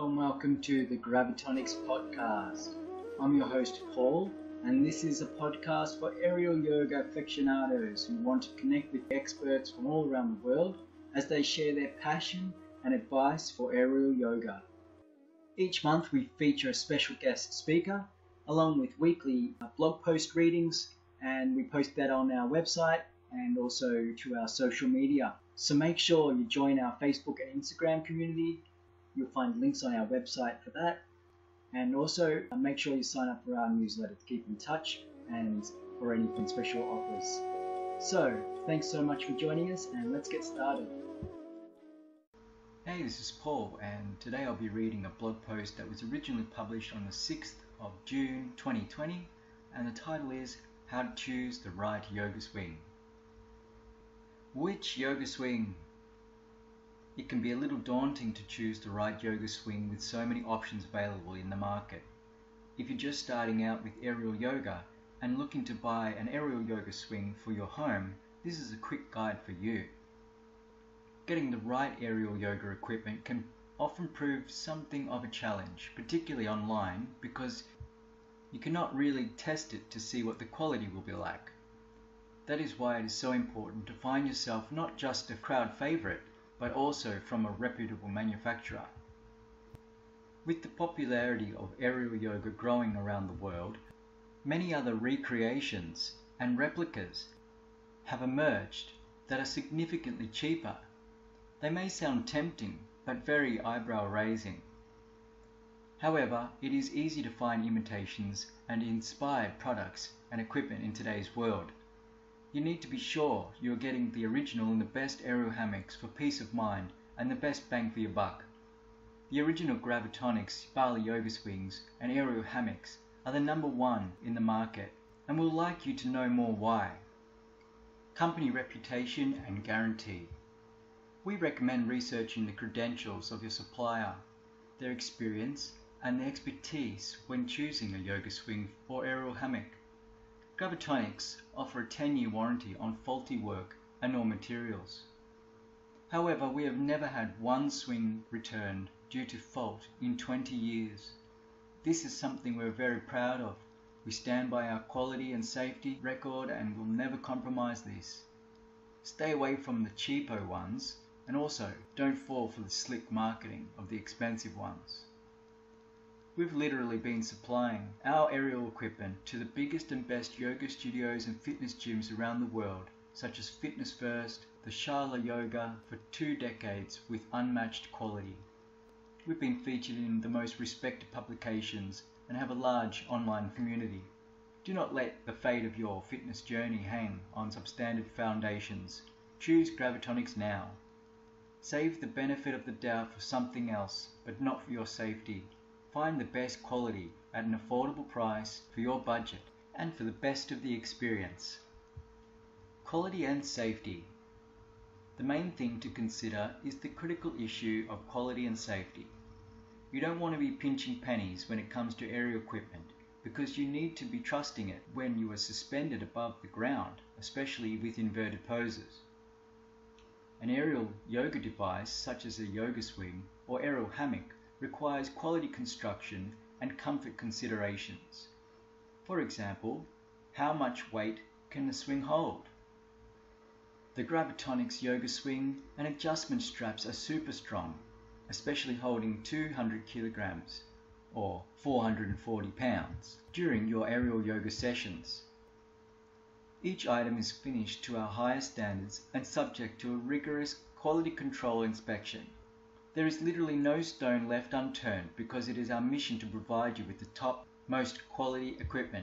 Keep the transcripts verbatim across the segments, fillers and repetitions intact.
and welcome to the Gravitonics podcast. I'm your host Paul, and this is a podcast for aerial yoga aficionados who want to connect with experts from all around the world as they share their passion and advice for aerial yoga. Each month we feature a special guest speaker along with weekly blog post readings, and we post that on our website and also to our social media. So make sure you join our Facebook and Instagram community. You'll find links on our website for that. And also uh, make sure you sign up for our newsletter to keep in touch and for any special offers. So thanks so much for joining us, and let's get started. Hey, this is Paul, and today I'll be reading a blog post that was originally published on the sixth of June twenty twenty, and the title is How to Choose the Right Yoga Swing. Which yoga swing? It can be a little daunting to choose the right yoga swing with so many options available in the market. If you're just starting out with aerial yoga and looking to buy an aerial yoga swing for your home, this is a quick guide for you. Getting the right aerial yoga equipment can often prove something of a challenge, particularly online, because you cannot really test it to see what the quality will be like. That is why it is so important to find yourself not just a crowd favorite, but also from a reputable manufacturer. With the popularity of aerial yoga growing around the world, many other recreations and replicas have emerged that are significantly cheaper. They may sound tempting, but very eyebrow-raising. However, it is easy to find imitations and inspired products and equipment in today's world. You need to be sure you are getting the original and the best aerial hammocks for peace of mind and the best bang for your buck. The original Gravitonics Bali yoga swings and aerial hammocks are the number one in the market, and we'll like you to know more why. Company reputation and guarantee. We recommend researching the credentials of your supplier, their experience and their expertise when choosing a yoga swing or aerial hammock. Gravitonics offer a ten-year warranty on faulty work and all materials. However, we have never had one swing returned due to fault in twenty years. This is something we're very proud of. We stand by our quality and safety record and will never compromise this. Stay away from the cheapo ones, and also don't fall for the slick marketing of the expensive ones. We've literally been supplying our aerial equipment to the biggest and best yoga studios and fitness gyms around the world, such as Fitness First, the Shala Yoga, for two decades with unmatched quality. We've been featured in the most respected publications and have a large online community. Do not let the fate of your fitness journey hang on substandard foundations. Choose Gravitonics now. Save the benefit of the doubt for something else, but not for your safety. Find the best quality at an affordable price for your budget and for the best of the experience. Quality and safety. The main thing to consider is the critical issue of quality and safety. You don't want to be pinching pennies when it comes to aerial equipment, because you need to be trusting it when you are suspended above the ground, especially with inverted poses. An aerial yoga device such as a yoga swing or aerial hammock requires quality construction and comfort considerations. For example, how much weight can the swing hold? The Gravitonics yoga swing and adjustment straps are super strong, especially holding two hundred kilograms or four hundred forty pounds during your aerial yoga sessions. Each item is finished to our highest standards and subject to a rigorous quality control inspection. There is literally no stone left unturned because it is our mission to provide you with the top, most quality equipment.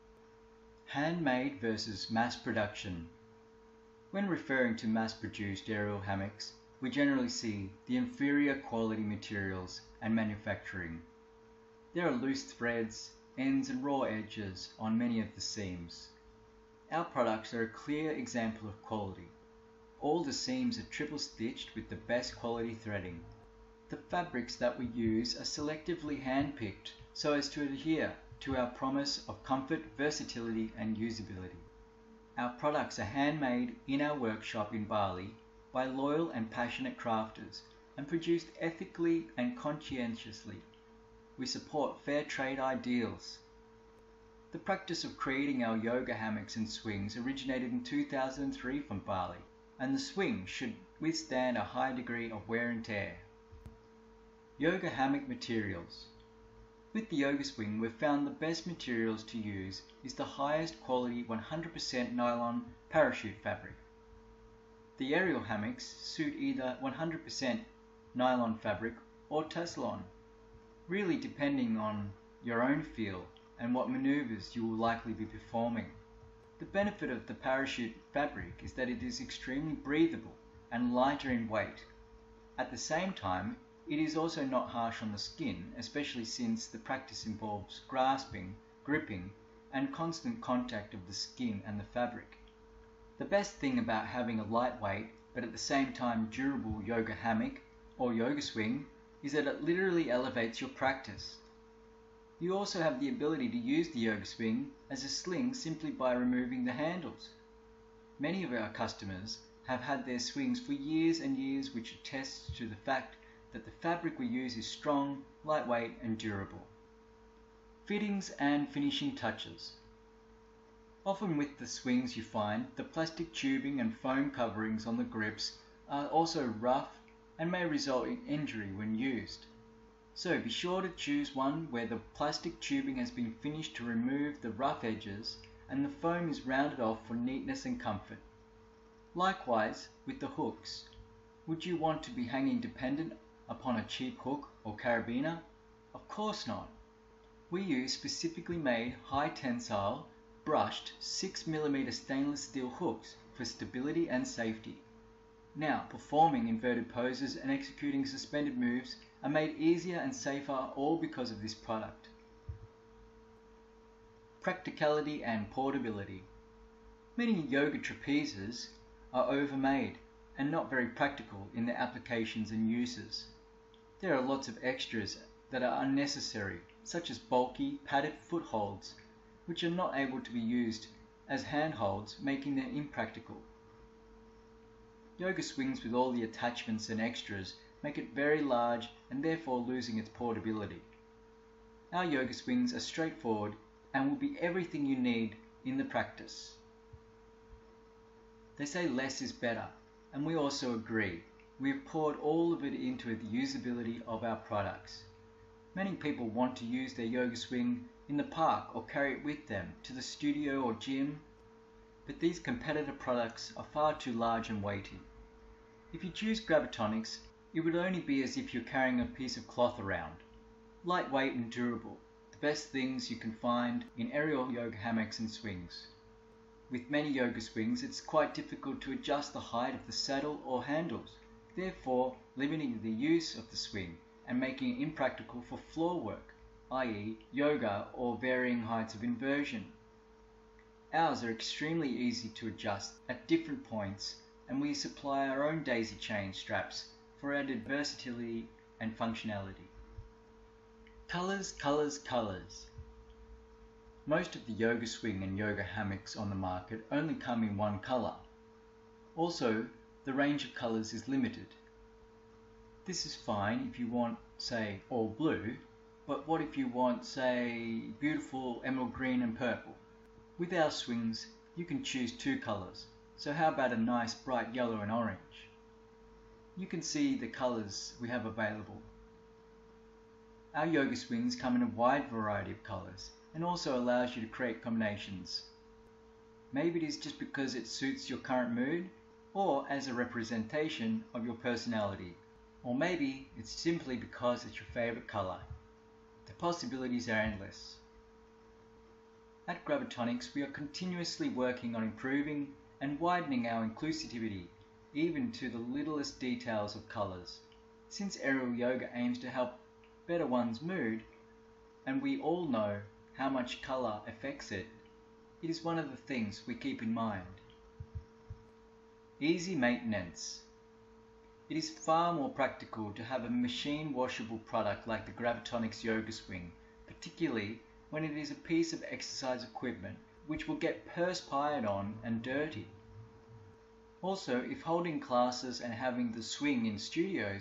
Handmade versus mass production. When referring to mass-produced aerial hammocks, we generally see the inferior quality materials and manufacturing. There are loose threads, ends and raw edges on many of the seams. Our products are a clear example of quality. All the seams are triple stitched with the best quality threading. The fabrics that we use are selectively hand-picked so as to adhere to our promise of comfort, versatility and usability. Our products are handmade in our workshop in Bali by loyal and passionate crafters and produced ethically and conscientiously. We support fair trade ideals. The practice of creating our yoga hammocks and swings originated in two thousand three from Bali, and the swing should withstand a high degree of wear and tear. Yoga hammock materials. With the yoga swing, we've found the best materials to use is the highest quality one hundred percent nylon parachute fabric. The aerial hammocks suit either one hundred percent nylon fabric or Tessalon, really depending on your own feel and what maneuvers you will likely be performing. The benefit of the parachute fabric is that it is extremely breathable and lighter in weight. At the same time, it is also not harsh on the skin, especially since the practice involves grasping, gripping, and constant contact of the skin and the fabric. The best thing about having a lightweight but at the same time durable yoga hammock or yoga swing is that it literally elevates your practice. You also have the ability to use the yoga swing as a sling simply by removing the handles. Many of our customers have had their swings for years and years, which attests to the fact that the fabric we use is strong, lightweight and durable. Fittings and finishing touches. Often with the swings you find the plastic tubing and foam coverings on the grips are also rough and may result in injury when used. So be sure to choose one where the plastic tubing has been finished to remove the rough edges and the foam is rounded off for neatness and comfort. Likewise with the hooks. Would you want to be hanging dependent upon a cheap hook or carabiner? Of course not. We use specifically made high tensile, brushed six millimeter stainless steel hooks for stability and safety. Now, performing inverted poses and executing suspended moves are made easier and safer all because of this product. Practicality and portability. Many yoga trapezes are overmade and not very practical in their applications and uses. There are lots of extras that are unnecessary, such as bulky, padded footholds, which are not able to be used as handholds, making them impractical. Yoga swings with all the attachments and extras make it very large and therefore losing its portability. Our yoga swings are straightforward and will be everything you need in the practice. They say less is better, and we also agree. We have poured all of it into the usability of our products. Many people want to use their yoga swing in the park or carry it with them to the studio or gym, but these competitor products are far too large and weighty. If you choose Gravitonics, it would only be as if you're carrying a piece of cloth around. Lightweight and durable, the best things you can find in aerial yoga hammocks and swings. With many yoga swings, it's quite difficult to adjust the height of the saddle or handles, therefore limiting the use of the swing and making it impractical for floor work, that is yoga or varying heights of inversion. Ours are extremely easy to adjust at different points, and we supply our own daisy chain straps for added versatility and functionality. Colors, colors, colors. Most of the yoga swing and yoga hammocks on the market only come in one color. Also, the range of colors is limited. This is fine if you want, say, all blue, but what if you want, say, beautiful emerald green and purple? With our swings, you can choose two colors, so how about a nice bright yellow and orange? You can see the colors we have available. Our yoga swings come in a wide variety of colors and also allows you to create combinations. Maybe it is just because it suits your current mood, or as a representation of your personality, or maybe it's simply because it's your favorite color. The possibilities are endless. At Gravitonics, we are continuously working on improving and widening our inclusivity, even to the littlest details of colors. Since aerial yoga aims to help better one's mood, and we all know how much color affects it, it is one of the things we keep in mind. Easy maintenance. It is far more practical to have a machine washable product like the Gravitonics Yoga Swing, particularly when it is a piece of exercise equipment which will get perspired on and dirty. Also, if holding classes and having the swing in studios,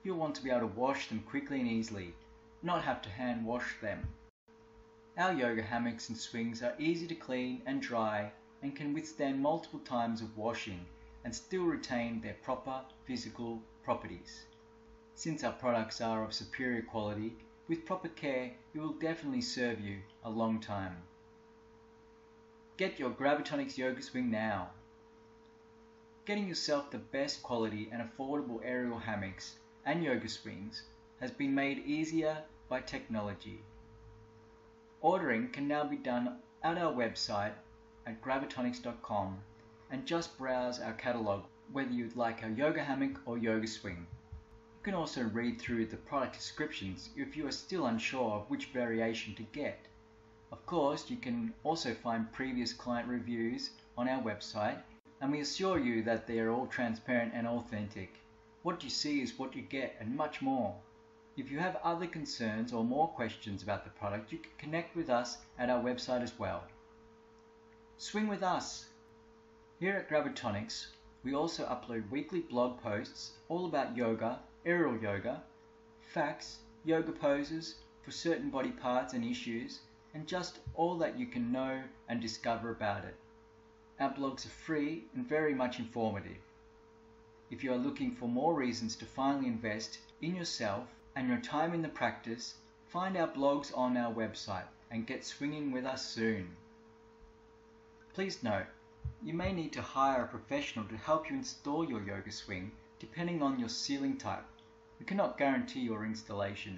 you'll want to be able to wash them quickly and easily, not have to hand wash them. Our yoga hammocks and swings are easy to clean and dry and can withstand multiple times of washing and still retain their proper physical properties. Since our products are of superior quality, with proper care, it will definitely serve you a long time. Get your Gravitonics Yoga Swing now. Getting yourself the best quality and affordable aerial hammocks and yoga swings has been made easier by technology. Ordering can now be done at our website at gravitonics dot com and just browse our catalogue whether you'd like a yoga hammock or yoga swing. You can also read through the product descriptions if you are still unsure of which variation to get. Of course, you can also find previous client reviews on our website, and we assure you that they are all transparent and authentic. What you see is what you get, and much more. If you have other concerns or more questions about the product, you can connect with us at our website as well. Swing with us! Here at Gravitonics, we also upload weekly blog posts all about yoga, aerial yoga, facts, yoga poses for certain body parts and issues, and just all that you can know and discover about it. Our blogs are free and very much informative. If you are looking for more reasons to finally invest in yourself and your time in the practice, find our blogs on our website and get swinging with us soon. Please note, you may need to hire a professional to help you install your yoga swing depending on your ceiling type. We cannot guarantee your installation.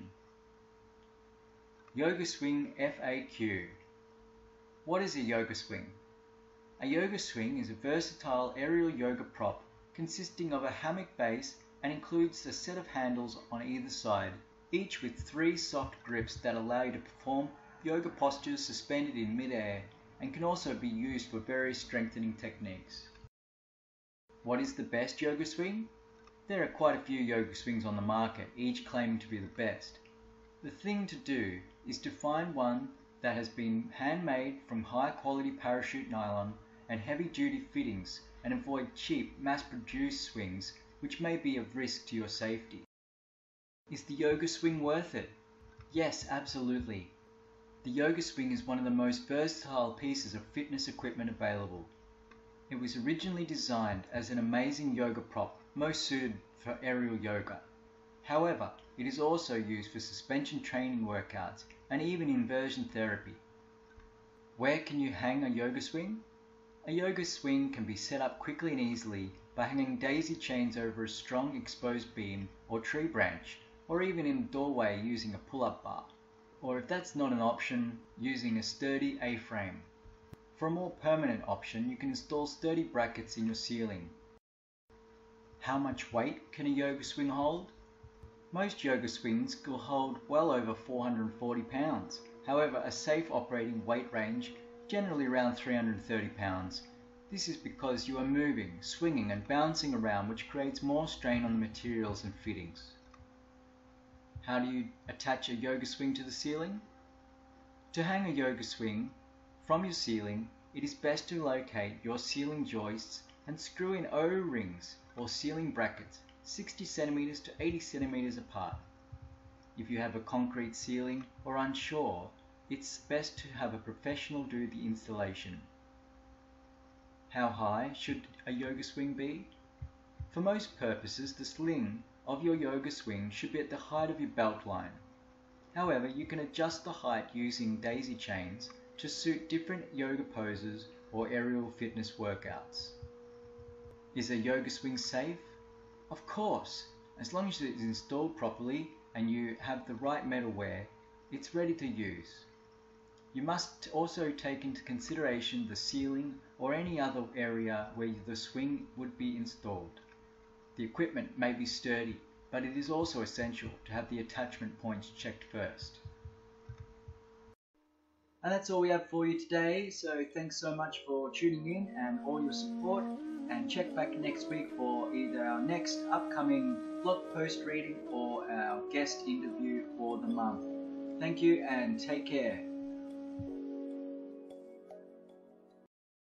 Yoga Swing F A Q. What is a yoga swing? A yoga swing is a versatile aerial yoga prop consisting of a hammock base and includes a set of handles on either side, each with three soft grips that allow you to perform yoga postures suspended in mid-air and can also be used for various strengthening techniques. What is the best yoga swing? There are quite a few yoga swings on the market, each claiming to be the best. The thing to do is to find one that has been handmade from high quality parachute nylon and heavy duty fittings, and avoid cheap mass produced swings which may be of risk to your safety. Is the yoga swing worth it? Yes, absolutely. The yoga swing is one of the most versatile pieces of fitness equipment available. It was originally designed as an amazing yoga prop most suited for aerial yoga. However, it is also used for suspension training workouts and even inversion therapy. Where can you hang a yoga swing? A yoga swing can be set up quickly and easily by hanging daisy chains over a strong exposed beam or tree branch, or even in a doorway using a pull-up bar, or if that's not an option, using a sturdy A-frame. For a more permanent option, you can install sturdy brackets in your ceiling. How much weight can a yoga swing hold? Most yoga swings will hold well over four hundred forty pounds. However, a safe operating weight range generally around three hundred thirty pounds. This is because you are moving, swinging and bouncing around, which creates more strain on the materials and fittings. How do you attach a yoga swing to the ceiling? To hang a yoga swing from your ceiling, it is best to locate your ceiling joists and screw in O-rings or ceiling brackets sixty centimeters to eighty centimeters apart. If you have a concrete ceiling or unsure, it's best to have a professional do the installation. How high should a yoga swing be? For most purposes, the sling of your yoga swing should be at the height of your belt line. However, you can adjust the height using daisy chains to suit different yoga poses or aerial fitness workouts. Is a yoga swing safe? Of course, as long as it is installed properly and you have the right metalware, it's ready to use. You must also take into consideration the ceiling or any other area where the swing would be installed. The equipment may be sturdy, but it is also essential to have the attachment points checked first. And that's all we have for you today, so thanks so much for tuning in and all your support, and check back next week for either our next upcoming blog post reading or our guest interview for the month. Thank you and take care.